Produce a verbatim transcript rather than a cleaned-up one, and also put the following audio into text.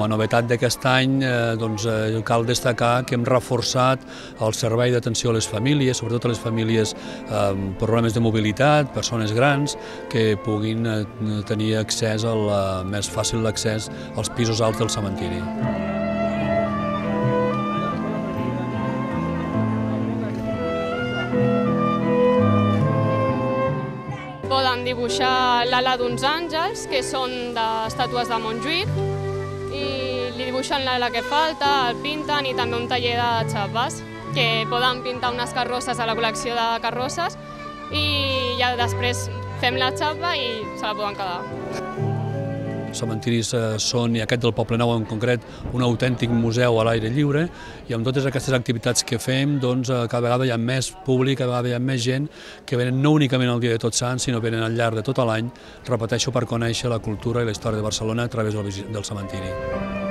a novetat d'aquest any doncs, cal destacar que hem reforçat el servei d'atenció a les famílies, sobretot a les famílies amb problemes de mobilitat, persones grans, que puguin tenir accés, al, més fàcil l'accés als pisos alts del cementiri. Poden dibuixar l'ala d'uns àngels, que són d'estàtues de Montjuïc, i li dibuixen l'ala que falta, el pinten, i també un taller de xapes, que poden pintar unes carrosses a la col·lecció de carrosses i ja després fem la xapa i se la poden quedar. Els cementiris són, i aquest del Poblenou en concret, un autèntic museu a l'aire lliure, i amb totes aquestes activitats que fem, doncs, cada vegada hi ha més públic, cada vegada hi ha més gent que venen no únicament el dia de Tots Sants, sinó venen al llarg de tot l'any, repeteixo, per conèixer la cultura i la història de Barcelona a través del cementiri.